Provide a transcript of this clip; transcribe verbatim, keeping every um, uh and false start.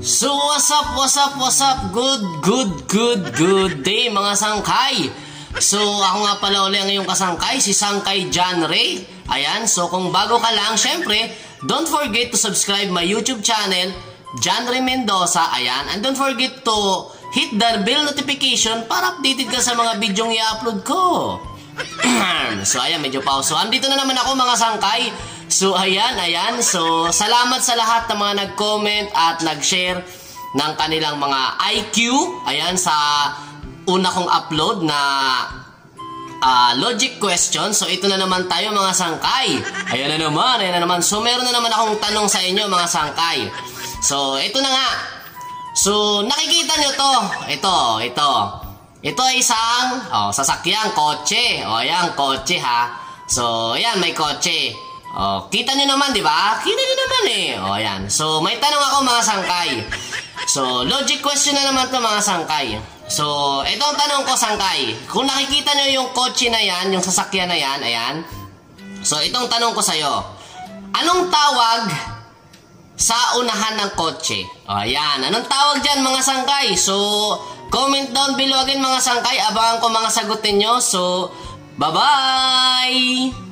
So what's up, what's up, what's up? Good, good, good, good day mga sangkay. So ako nga pala uli ang iyong kasangkay, si Sangkay John Ray. Ayan, so kung bago ka lang, syempre, don't forget to subscribe my YouTube channel, John Ray Mendoza. Ayan, and don't forget to hit the bell notification para updated ka sa mga bidyong i-upload ko. So ayan, medyo pause. So andito na naman ako mga sangkay. So ayan, ayan. So salamat sa lahat ng mga nag-comment at nag-share ng kanilang mga I Q. Ayan, sa una kong upload na uh, logic question. So ito na naman tayo mga sangkay. Ayan na naman, ayan na naman. So meron na naman akong tanong sa inyo mga sangkay. So ito na nga. So nakikita nyo to. Ito, ito. Ito ay isang oh, sasakyang kotse. O, ayan, kotse ha. So, ayan, may kotse. O, kita nyo naman, di ba? Kita nyo naman eh. O, ayan. So, may tanong ako mga sangkay. So, logic question na naman to mga sangkay. So, ito ang tanong ko sangkay. Kung nakikita nyo yung kotse na yan, yung sasakyan na yan, ayan. So, itong tanong ko sa'yo. Anong tawag sa unahan ng kotse? O, ayan. Anong tawag dyan mga sangkay? So, comment down below again mga sangkay. Abangan ko mga sagutin nyo. So, bye-bye!